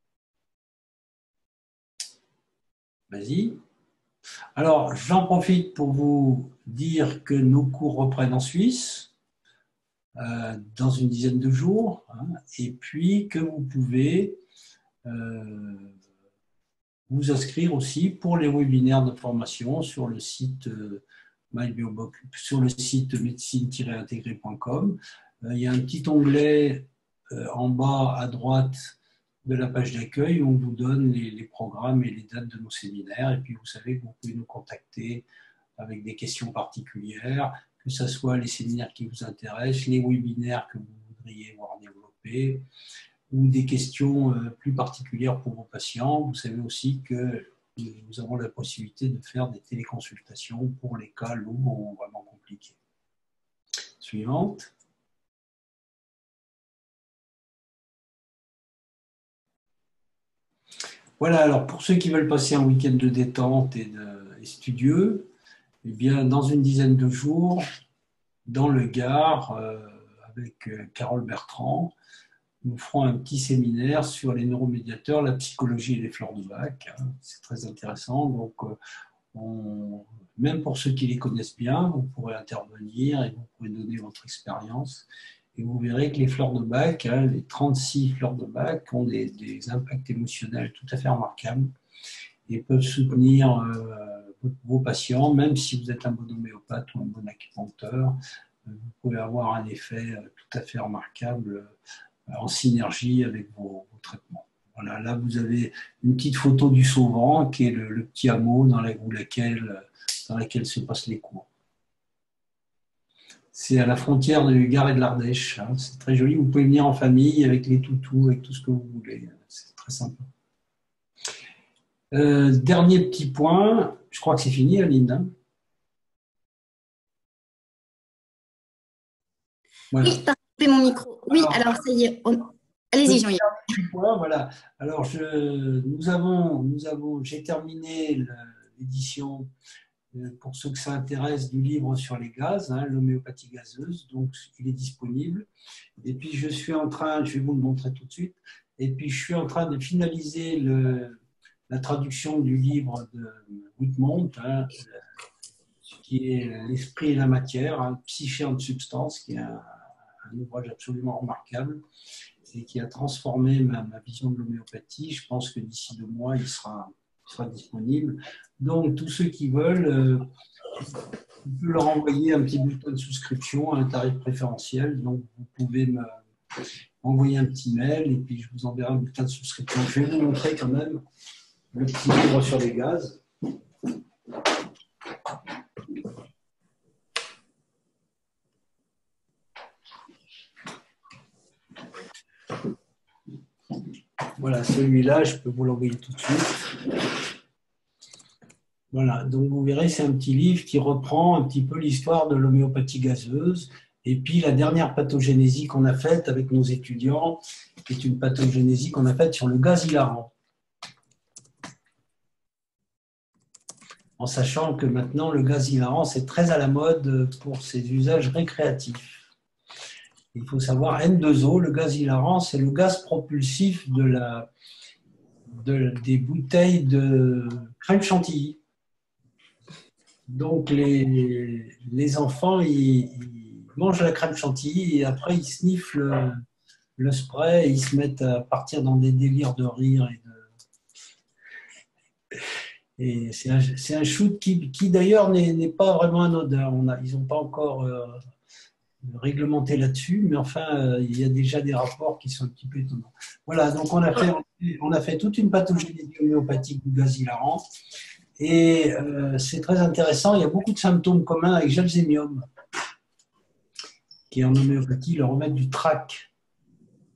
Vas-y. Alors, j'en profite pour vous dire que nos cours reprennent en Suisse. Euh, dans une dizaine de jours, hein, et puis que vous pouvez euh, vous inscrire aussi pour les webinaires de formation sur le site euh, MyBiobox, sur le site médecine tiret intégré point com. Euh, il y a un petit onglet euh, en bas à droite de la page d'accueil où on vous donne les, les programmes et les dates de nos séminaires, et puis vous savez que vous pouvez nous contacter avec des questions particulières, que ce soit les séminaires qui vous intéressent, les webinaires que vous voudriez voir développer, ou des questions plus particulières pour vos patients. Vous savez aussi que nous avons la possibilité de faire des téléconsultations pour les cas lourds ou vraiment compliqués. Suivante. Voilà, alors pour ceux qui veulent passer un week-end de détente et, de, et studieux, eh bien, dans une dizaine de jours, dans le Gard, euh, avec euh, Carole Bertrand, nous ferons un petit séminaire sur les neuromédiateurs, la psychologie et les fleurs de bac. Hein. C'est très intéressant. Donc, euh, on, même pour ceux qui les connaissent bien, vous pourrez intervenir et vous pourrez donner votre expérience. Et vous verrez que les fleurs de Bach, hein, les trente-six fleurs de Bach, ont des, des impacts émotionnels tout à fait remarquables et peuvent soutenir euh, vos patients, même si vous êtes un bon homéopathe ou un bon acupuncteur, euh, vous pouvez avoir un effet euh, tout à fait remarquable euh, en synergie avec vos, vos traitements. Voilà, là vous avez une petite photo du Sauvant, qui est le, le petit hameau dans, la, ou laquelle, dans laquelle se passent les cours. C'est à la frontière du Gard et de l'Ardèche. Hein. C'est très joli. Vous pouvez venir en famille avec les toutous, avec tout ce que vous voulez. C'est très sympa. Euh, dernier petit point. Je crois que c'est fini, Aline. Hein. Voilà. Oui, t'as coupé mon micro. Oui, alors, alors ça y est. On... Allez-y, Jean-Yves. Voilà. Alors, je, nous avons, nous avons, j'ai terminé l'édition. Pour ceux que ça intéresse, du livre sur les gaz, hein, l'homéopathie gazeuse, donc il est disponible. Et puis je suis en train, je vais vous le montrer tout de suite, et puis je suis en train de finaliser le, la traduction du livre de Whitmont, hein, qui est L'esprit et la matière, hein, Psyché en substance, qui est un, un ouvrage absolument remarquable et qui a transformé ma, ma vision de l'homéopathie. Je pense que d'ici deux mois, il sera... sera disponible. Donc, tous ceux qui veulent, euh, on peut leur envoyer un petit bulletin de souscription à un tarif préférentiel. Donc, vous pouvez m'envoyer un petit mail et puis je vous enverrai un bulletin de souscription. Je vais vous montrer quand même le petit livre sur les gaz. Voilà, celui-là, je peux vous l'envoyer tout de suite. Voilà, donc vous verrez, c'est un petit livre qui reprend un petit peu l'histoire de l'homéopathie gazeuse. Et puis la dernière pathogénésie qu'on a faite avec nos étudiants est une pathogénésie qu'on a faite sur le gaz hilarant. En sachant que maintenant, le gaz hilarant, c'est très à la mode pour ses usages récréatifs. Il faut savoir, N deux O, le gaz hilarant, c'est le gaz propulsif de la, de, des bouteilles de crème chantilly. Donc, les, les enfants, ils, ils mangent la crème chantilly et après, ils sniffent le, le spray et ils se mettent à partir dans des délires de rire. Et, et c'est un, c'est un shoot qui, qui d'ailleurs, n'est pas vraiment anodin. On a, ils n'ont pas encore euh, réglementé là-dessus, mais enfin, euh, il y a déjà des rapports qui sont un petit peu étonnants. Voilà, donc on a fait, on a fait toute une pathogénésie homéopathique du gaz hilarant. Et euh, c'est très intéressant, il y a beaucoup de symptômes communs avec Gelsemium, qui est en homéopathie le remède du trac. Jean-Yves ?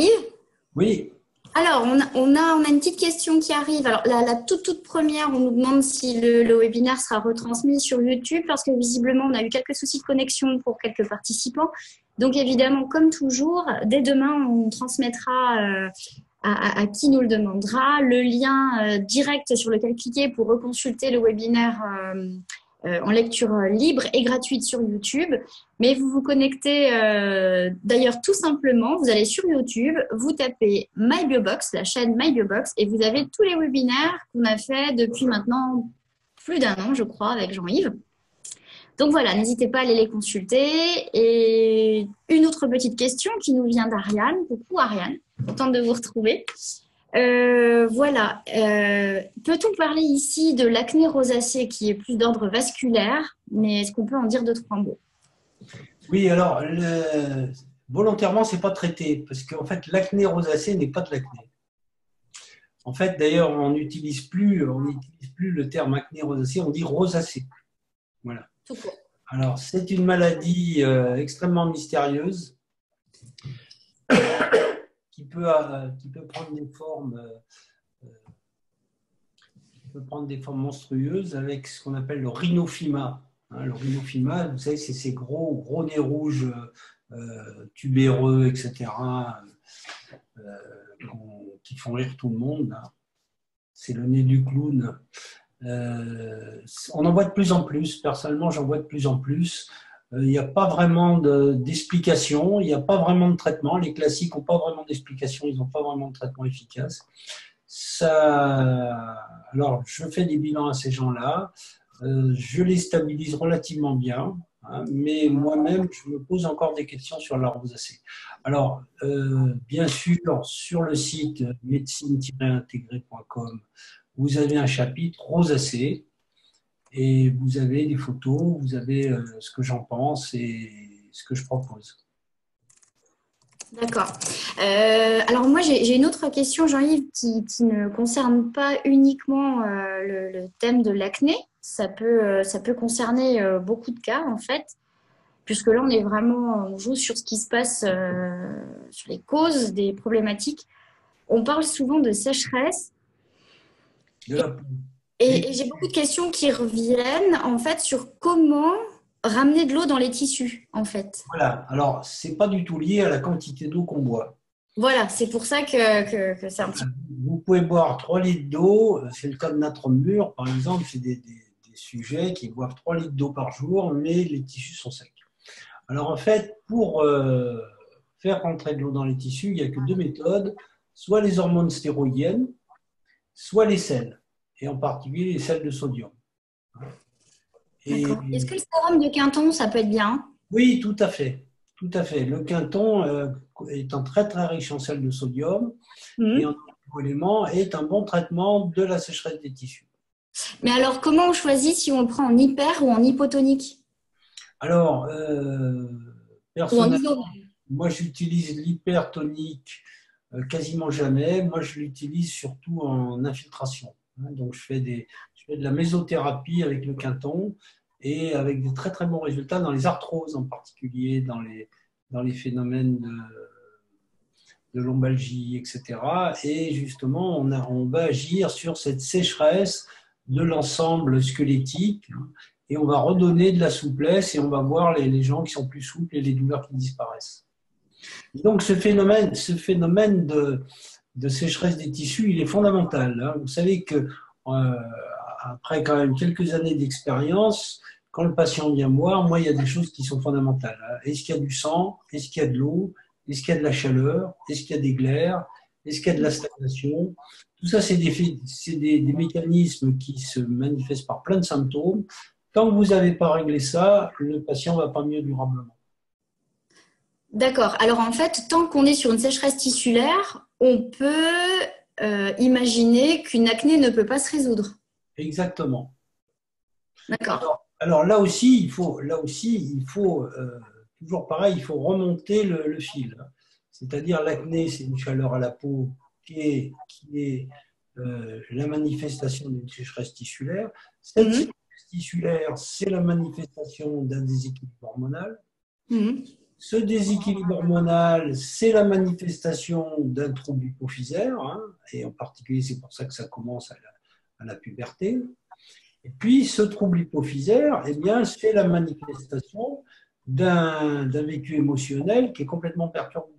Oui. Alors, on a, on, a, on a une petite question qui arrive. Alors, la, la toute, toute première, on nous demande si le, le webinaire sera retransmis sur YouTube, parce que visiblement, on a eu quelques soucis de connexion pour quelques participants. Donc, évidemment, comme toujours, dès demain, on transmettra... Euh, À, à qui nous le demandera, le lien euh, direct sur lequel cliquer pour reconsulter le webinaire euh, euh, en lecture libre et gratuite sur YouTube. Mais vous vous connectez euh, d'ailleurs tout simplement, vous allez sur YouTube, vous tapez MyBiobox, la chaîne MyBiobox, et vous avez tous les webinaires qu'on a fait depuis maintenant plus d'un an, je crois, avec Jean-Yves. Donc voilà, n'hésitez pas à aller les consulter. Et une autre petite question qui nous vient d'Ariane. Coucou Ariane, contente de vous retrouver. Euh, voilà, euh, peut-on parler ici de l'acné rosacée qui est plus d'ordre vasculaire, mais est-ce qu'on peut en dire deux, trois mots? Oui, alors, le... volontairement, ce n'est pas traité, parce qu'en fait, l'acné rosacée n'est pas de l'acné. En fait, d'ailleurs, on n'utilise plus, on n'utilise plus le terme acné rosacée, on dit rosacée. Voilà. Tout court. Alors, c'est une maladie euh, extrêmement mystérieuse qui peut, euh, qui peut prendre des formes, euh, qui peut prendre des formes monstrueuses avec ce qu'on appelle le rhinophyma. Hein, le rhinophyma, vous savez, c'est ces gros, gros nez rouges euh, tubéreux, et cetera, euh, qui font rire tout le monde. Hein. C'est le nez du clown. Euh, on en voit de plus en plus. Personnellement, j'en vois de plus en plus. Il euh, n'y a pas vraiment d'explication, il n'y a pas vraiment de traitement. Les classiques n'ont pas vraiment d'explication, ils n'ont pas vraiment de traitement efficace. Ça, alors, je fais des bilans à ces gens-là. Euh, je les stabilise relativement bien. hein, mais moi-même, je me pose encore des questions sur la rosacée. Alors, euh, bien sûr, sur le site médecine tiret intégrée point com, vous avez un chapitre rosacée et vous avez des photos, vous avez euh, ce que j'en pense et ce que je propose. D'accord. Euh, alors moi, j'ai j'ai une autre question, Jean-Yves, qui, qui ne concerne pas uniquement euh, le, le thème de l'acné. Ça peut, euh, ça peut concerner euh, beaucoup de cas, en fait, puisque là, on est vraiment, on joue sur ce qui se passe, euh, sur les causes des problématiques. On parle souvent de sécheresse. De la peau. Et, et j'ai beaucoup de questions qui reviennent, en fait, sur comment ramener de l'eau dans les tissus, en fait. Voilà, alors, ce n'est pas du tout lié à la quantité d'eau qu'on boit. Voilà, c'est pour ça que, que, que c'est un petit peu... Vous pouvez boire trois litres d'eau, c'est le cas de Natron Mur, par exemple, c'est des, des, des sujets qui boivent trois litres d'eau par jour, mais les tissus sont secs. Alors en fait, pour euh, faire rentrer de l'eau dans les tissus, il n'y a que deux méthodes, soit les hormones stéroïdiennes, soit les sels, et en particulier les sels de sodium. Et, Est-ce que le sérum de Quinton, ça peut être bien? Oui, tout à fait. Tout à fait. Le Quinton euh, étant très très riche en sels de sodium mmh. et en éléments est un bon traitement de la sécheresse des tissus. Mais alors, comment on choisit si on le prend en hyper ou en hypotonique? Alors, euh, personnellement, moi j'utilise l'hypertonique euh, quasiment jamais. Moi je l'utilise surtout en infiltration. Hein, donc je fais, des, je fais de la mésothérapie avec le Quinton et avec des très très bons résultats dans les arthroses en particulier, dans les, dans les phénomènes de, de lombalgie, et cetera. Et justement, on, a, on va agir sur cette sécheresse de l'ensemble squelettique et on va redonner de la souplesse et on va voir les, les gens qui sont plus souples et les douleurs qui disparaissent. Donc ce phénomène, ce phénomène de, de sécheresse des tissus, il est fondamental. Hein. Vous savez que euh, après quand même quelques années d'expérience, quand le patient vient me voir, moi il y a des choses qui sont fondamentales. Hein. Est-ce qu'il y a du sang? Est-ce qu'il y a de l'eau? Est-ce qu'il y a de la chaleur? Est-ce qu'il y a des glaires? Est-ce qu'il y a de la stagnation? Tout ça, c'est des, c'est des, des mécanismes qui se manifestent par plein de symptômes. Tant que vous n'avez pas réglé ça, le patient ne va pas mieux durablement. D'accord. Alors en fait, tant qu'on est sur une sécheresse tissulaire, on peut euh, imaginer qu'une acné ne peut pas se résoudre. Exactement. D'accord. Alors, alors là aussi, il faut, là aussi, il faut euh, toujours pareil, il faut remonter le, le fil. C'est-à-dire l'acné, c'est une chaleur à la peau qui est, qui est euh, la manifestation d'une sécheresse tissulaire. Cette mmh. sécheresse tissulaire, c'est la manifestation d'un déséquilibre hormonal. Mmh. Ce déséquilibre hormonal, c'est la manifestation d'un trouble hypophysaire, hein, et en particulier, c'est pour ça que ça commence à la, à la puberté. Et puis, ce trouble hypophysaire, eh bien, c'est la manifestation d'un, d'un vécu émotionnel qui est complètement perturbé.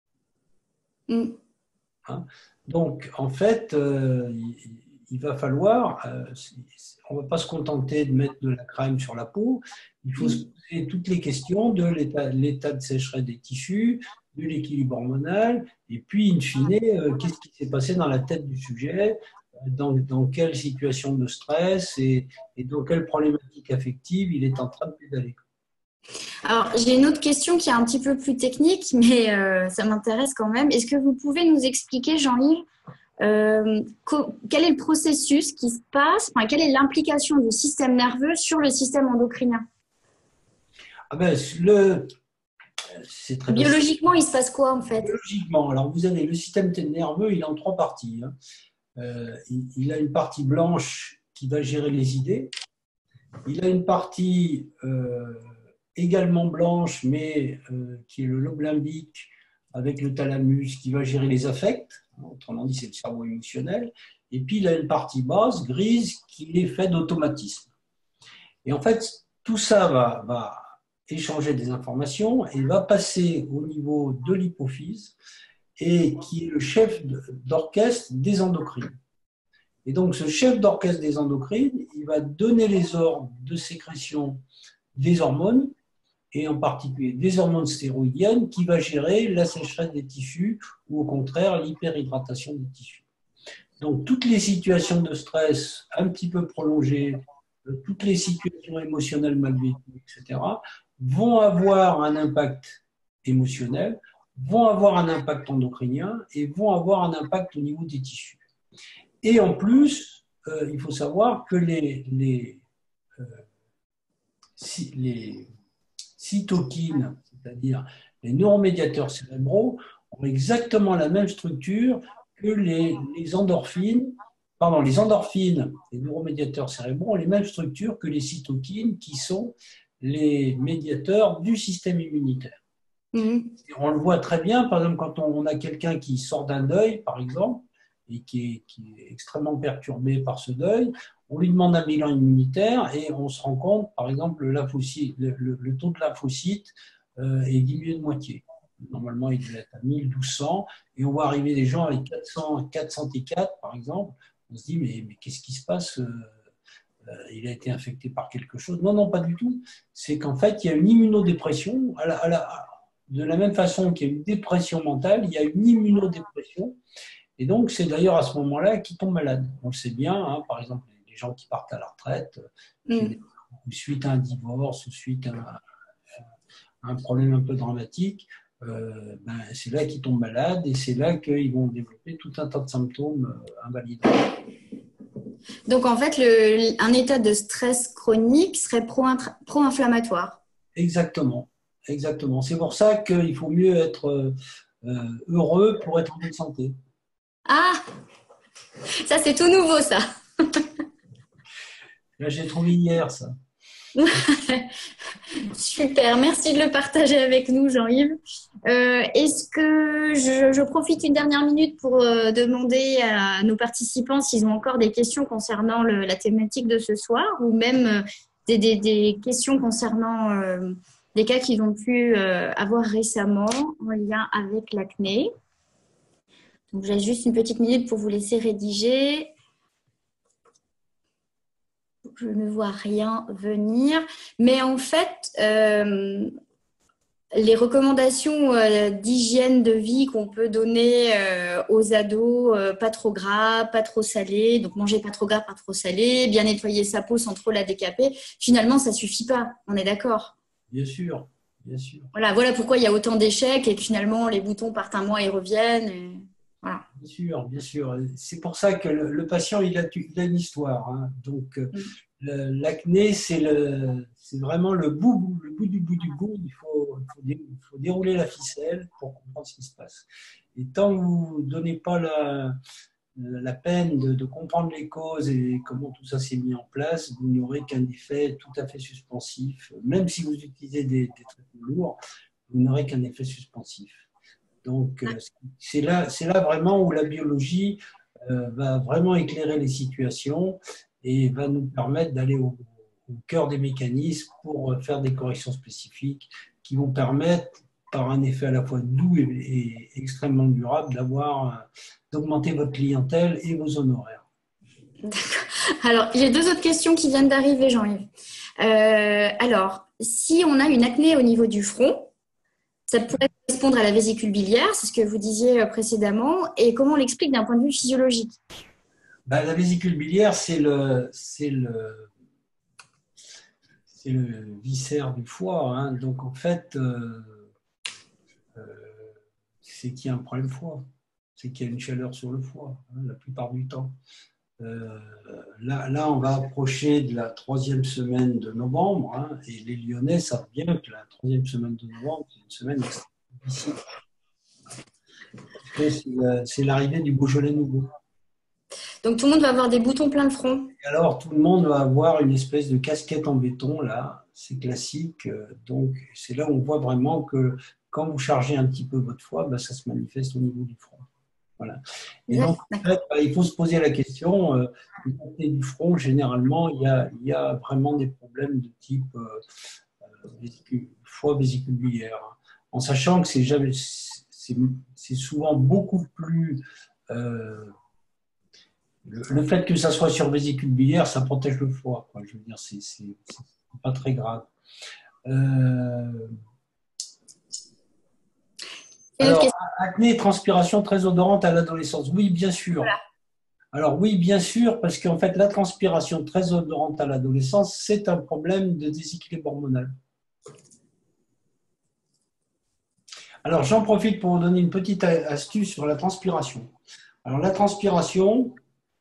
Mmh. Hein? Donc, en fait, euh, il, il va falloir, euh, on ne va pas se contenter de mettre de la crème sur la peau, il faut mmh. se poser toutes les questions de l'état, l'état de sécheresse des tissus, de l'équilibre hormonal, et puis, in fine, euh, qu'est-ce qui s'est passé dans la tête du sujet, dans, dans quelle situation de stress et, et dans quelle problématique affective il est en train de pédaler. Alors, j'ai une autre question qui est un petit peu plus technique, mais euh, ça m'intéresse quand même. Est-ce que vous pouvez nous expliquer, Jean-Yves, euh, co- quel est le processus qui se passe, enfin, quelle est l'implication du système nerveux sur le système endocrinien? Ah ben, le, c'est très Biologiquement, il se passe quoi en fait? Biologiquement, alors vous avez le système nerveux, il est en trois parties. Hein. Euh, il, il a une partie blanche qui va gérer les idées. Il a une partie euh, également blanche, mais euh, qui est le lobe limbique avec le thalamus qui va gérer les affects. Autrement dit, c'est le cerveau émotionnel. Et puis, il a une partie basse, grise, qui est faite d'automatisme. Et en fait, tout ça va, va échanger des informations et va passer au niveau de l'hypophyse et qui est le chef d'orchestre des endocrines. Et donc, ce chef d'orchestre des endocrines, il va donner les ordres de sécrétion des hormones, et en particulier des hormones stéroïdiennes, qui va gérer la sécheresse des tissus ou au contraire l'hyperhydratation des tissus. Donc, toutes les situations de stress un petit peu prolongées euh, toutes les situations émotionnelles mal vécues, et cetera, vont avoir un impact émotionnel, vont avoir un impact endocrinien et vont avoir un impact au niveau des tissus. Et en plus, euh, il faut savoir que les, les, euh, si, les cytokines, c'est-à-dire les neuromédiateurs cérébraux, ont exactement la même structure que les, les endorphines. Pardon, les endorphines, les neuromédiateurs cérébraux ont les mêmes structures que les cytokines qui sont les médiateurs du système immunitaire. Mmh. On le voit très bien, par exemple, quand on a quelqu'un qui sort d'un deuil, par exemple, et qui est, qui est extrêmement perturbé par ce deuil, on lui demande un bilan immunitaire et on se rend compte, par exemple, le, lymphocyte, le, le, le taux de lymphocytes euh, est diminué de moitié. Normalement, il doit être à mille, douze cents, et on voit arriver des gens avec quatre cents, quatre cent quatre, par exemple. On se dit, mais, mais qu'est-ce qui se passe? euh, Il a été infecté par quelque chose. Non, non, pas du tout. C'est qu'en fait, il y a une immunodépression. À la, à la, de la même façon qu'il y a une dépression mentale, il y a une immunodépression. Et donc, c'est d'ailleurs à ce moment-là qu'ils tombent malades. On le sait bien, hein, par exemple, les gens qui partent à la retraite, mm. suite à un divorce, ou suite à un, un problème un peu dramatique, euh, ben, c'est là qu'ils tombent malades et c'est là qu'ils vont développer tout un tas de symptômes euh, invalidants. Donc, en fait, le, un état de stress chronique serait pro-inflammatoire. Exactement. Exactement. C'est pour ça qu'il faut mieux être euh, heureux pour être en bonne santé. Ah, ça c'est tout nouveau, ça. Là, j'ai trouvé hier, ça. Super, merci de le partager avec nous, Jean-Yves. Euh, est-ce que je, je profite une dernière minute pour euh, demander à nos participants s'ils ont encore des questions concernant le, la thématique de ce soir ou même euh, des, des, des questions concernant euh, des cas qu'ils ont pu euh, avoir récemment en lien avec l'acné. Donc, j'ai juste une petite minute pour vous laisser rédiger. Je ne vois rien venir. Mais en fait, euh, les recommandations euh, d'hygiène de vie qu'on peut donner euh, aux ados, euh, pas trop gras, pas trop salé, donc manger pas trop gras, pas trop salé, bien nettoyer sa peau sans trop la décaper, finalement, ça suffit pas. On est d'accord? Bien sûr, bien sûr. Voilà, voilà pourquoi il y a autant d'échecs et que finalement, les boutons partent un mois et reviennent. Et... Voilà. Bien sûr, bien sûr. C'est pour ça que le, le patient, il a, il a une histoire. Hein. Donc, mm. l'acné, c'est vraiment le bout, le bout du bout du bout. Il faut, il, faut dé, il faut dérouler la ficelle pour comprendre ce qui se passe. Et tant que vous ne donnez pas la, la peine de, de comprendre les causes et comment tout ça s'est mis en place, vous n'aurez qu'un effet tout à fait suspensif. Même si vous utilisez des, des traitements lourds, vous n'aurez qu'un effet suspensif. Donc, c'est là, c'est là vraiment où la biologie euh, va vraiment éclairer les situations et va nous permettre d'aller au, au cœur des mécanismes pour faire des corrections spécifiques qui vont permettre, par un effet à la fois doux et, et extrêmement durable, d'avoir, d'augmenter votre clientèle et vos honoraires. D'accord. Alors, il y a deux autres questions qui viennent d'arriver, Jean-Yves. Euh, alors, si on a une acné au niveau du front, ça pourrait correspondre à la vésicule biliaire, c'est ce que vous disiez précédemment, et comment on l'explique d'un point de vue physiologique? Ben, la vésicule biliaire, c'est le, c'est le, c'est le viscère du foie. Hein. Donc, en fait, euh, euh, c'est qu'il y a un problème foie. C'est qu'il y a une chaleur sur le foie, hein, la plupart du temps. Euh, là, là, on va approcher de la troisième semaine de novembre, hein, et les Lyonnais savent bien que la troisième semaine de novembre, c'est une semaine difficile. C'est l'arrivée du Beaujolais nouveau. Donc tout le monde va avoir des boutons plein le front. Et alors tout le monde va avoir une espèce de casquette en béton, là, c'est classique. Donc c'est là où on voit vraiment que quand vous chargez un petit peu votre foie, ben, ça se manifeste au niveau du front. Voilà. Et donc, en fait, il faut se poser la question, euh, du front, généralement, il y, a, il y a vraiment des problèmes de type euh, vésicule, foie vésicule biliaire, en sachant que c'est jamais, c'est souvent beaucoup plus... Euh, le, le fait que ça soit sur vésicule biliaire, ça protège le foie, quoi. Je veux dire, c'est pas très grave. Euh, Alors, acné et transpiration très odorante à l'adolescence. Oui, bien sûr. Voilà. Alors oui, bien sûr, parce qu'en fait, la transpiration très odorante à l'adolescence, c'est un problème de déséquilibre hormonal. Alors, j'en profite pour vous donner une petite astuce sur la transpiration. Alors, la transpiration,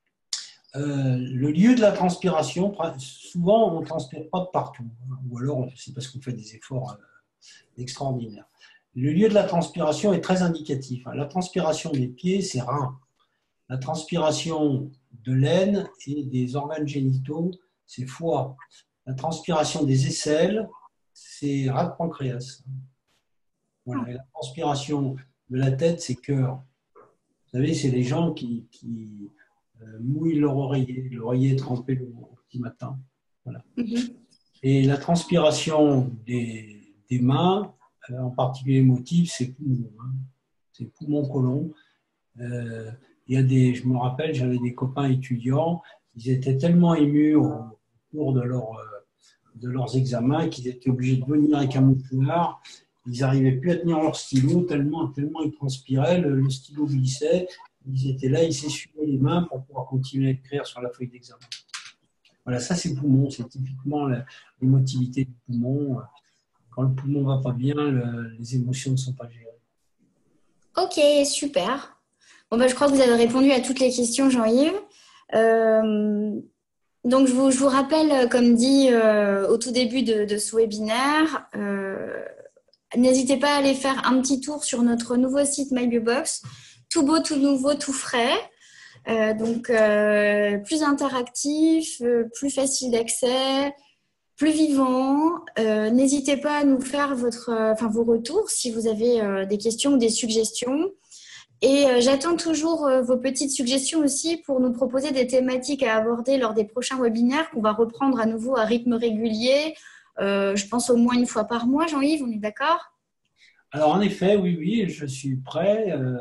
euh, le lieu de la transpiration, souvent, on ne transpire pas de partout, ou alors c'est parce qu'on fait des efforts euh, extraordinaires. Le lieu de la transpiration est très indicatif. La transpiration des pieds, c'est rein. La transpiration de l'aine et des organes génitaux, c'est foie. La transpiration des aisselles, c'est rate pancréas. Voilà. Et la transpiration de la tête, c'est cœur. Vous savez, c'est les gens qui, qui euh, mouillent leur oreiller, l'oreiller trempé le petit matin. Voilà. Mm-hmm. Et la transpiration des, des mains, euh, en particulier émotive, c'est poumon. Hein. C'est poumon-côlon. Euh, il y a des, je me rappelle, j'avais des copains étudiants, ils étaient tellement émus au cours de, leur, de leurs examens qu'ils étaient obligés de venir avec un mouchoir. Ils n'arrivaient plus à tenir leur stylo tellement, tellement ils transpiraient, le, le stylo glissait. Ils étaient là, ils s'essuyaient les mains pour pouvoir continuer à écrire sur la feuille d'examen. Voilà, ça c'est poumon, c'est typiquement l'émotivité du poumon. Quand le poumon ne va pas bien, le, les émotions ne sont pas gérées. Ok, super. Bon, bah, je crois que vous avez répondu à toutes les questions, Jean-Yves. Euh, donc, je vous, je vous rappelle, comme dit euh, au tout début de, de ce webinaire, euh, n'hésitez pas à aller faire un petit tour sur notre nouveau site MyBioBox. Tout beau, tout nouveau, tout frais. Euh, donc, euh, plus interactif, euh, plus facile d'accès, plus vivant. Euh, n'hésitez pas à nous faire votre, euh, enfin, vos retours si vous avez euh, des questions ou des suggestions. Et euh, j'attends toujours euh, vos petites suggestions aussi pour nous proposer des thématiques à aborder lors des prochains webinaires qu'on va reprendre à nouveau à rythme régulier. Euh, je pense au moins une fois par mois, Jean-Yves, on est d'accord? Alors en effet, oui, oui, je suis prêt. Euh,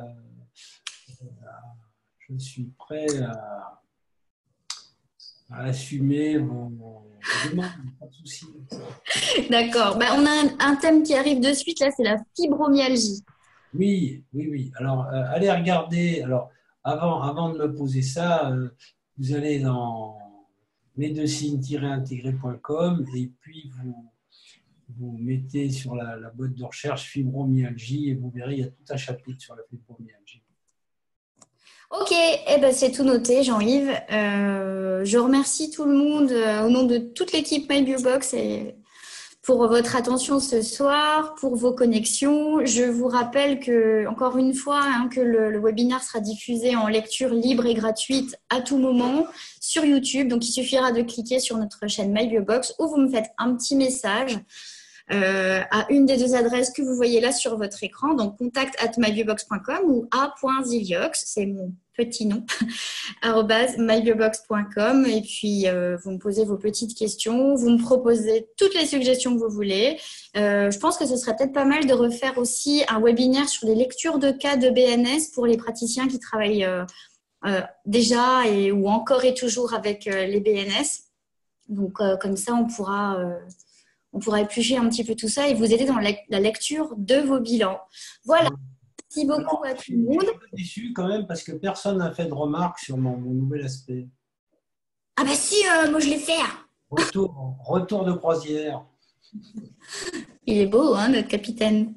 je suis prêt à, à assumer vos, vos demandes, pas de souci. D'accord. Ben, on a un, un thème qui arrive de suite, là, c'est la fibromyalgie. Oui, oui, oui. Alors, euh, allez regarder. Alors, avant, avant de me poser ça, euh, vous allez dans médecine tiret intégré point com et puis vous, vous mettez sur la, la boîte de recherche fibromyalgie et vous verrez, il y a tout un chapitre sur la fibromyalgie. Ok, eh ben, c'est tout noté, Jean-Yves. Euh, je remercie tout le monde euh, au nom de toute l'équipe MyBioBox et pour votre attention ce soir, pour vos connexions. Je vous rappelle que, encore une fois, hein, que le, le webinaire sera diffusé en lecture libre et gratuite à tout moment sur YouTube. Donc, il suffira de cliquer sur notre chaîne MyBioBox où vous me faites un petit message euh, à une des deux adresses que vous voyez là sur votre écran. Donc, contact at mybiobox point com ou a point ziliox, c'est mon petit nom, arobase mybiobox point com. Et puis, euh, vous me posez vos petites questions, vous me proposez toutes les suggestions que vous voulez. Euh, je pense que ce serait peut-être pas mal de refaire aussi un webinaire sur les lectures de cas de B N S pour les praticiens qui travaillent euh, euh, déjà et, ou encore et toujours avec euh, les B N S. Donc, euh, comme ça, on pourra... Euh, on pourra éplucher un petit peu tout ça et vous aider dans la lecture de vos bilans. Voilà. Merci beaucoup Alors, à tout le monde. Je suis un peu déçu quand même parce que personne n'a fait de remarques sur mon, mon nouvel aspect. Ah bah si, euh, moi je l'ai fait. Retour, retour de croisière. Il est beau, hein, notre capitaine.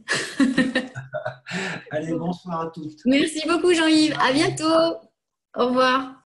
Allez, bonsoir à toutes. Merci beaucoup Jean-Yves. À bientôt. Au revoir.